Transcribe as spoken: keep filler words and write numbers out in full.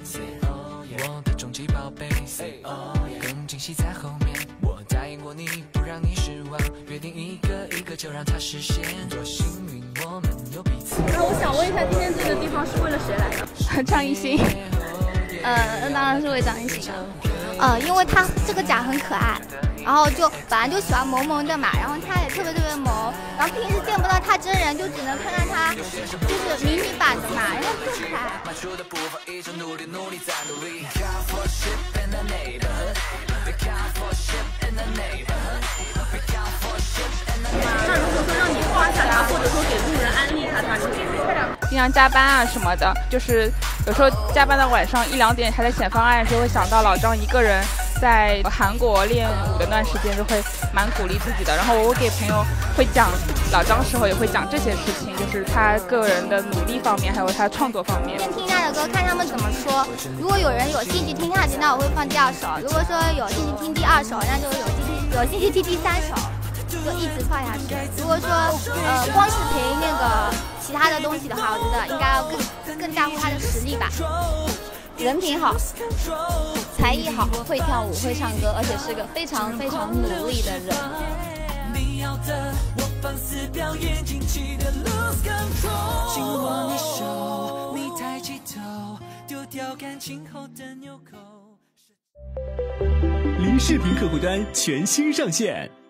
我的终极宝贝，更惊喜在后面。我答应过你，不让你失望，约定一个一个就让它实现。多幸运，我们有彼此。 那我想问一下，今天这个地方是为了谁来的？ 张艺兴。呃，那当然是为张艺兴啊。呃，因为他这个甲很可爱。然后就本来就喜欢萌萌的嘛，然后他也特别特别萌，然后平时见不到他真人，就只能看看他就是迷你版的嘛，然后特可爱。 那如果说让你画下他，或者说给路人安利他，他你会怎么样？ 经常加班啊什么的，就是有时候加班到晚上一两点还在写方案，就会想到老张一个人在韩国练舞的那段时间，就会蛮鼓励自己的。然后我给朋友会讲老张时候，也会讲这些事情，就是他个人的努力方面，还有他创作方面。先听他的歌，看他们怎么说。如果有人有兴趣听他的，那我会放第二首；如果说有兴趣听第二首，那就有兴趣有兴趣听第三首，就一直放下去。如果说呃光是凭那个其他的东西的话，我觉得应该要更更在乎他的实力吧。人品好，才艺好，会跳舞，会唱歌，而且是个非常非常努力的人。你要的我放肆表演，惊奇的 lose control。紧握你手，你抬起头，丢掉感情后的纽扣。 离视频客户端全新上线。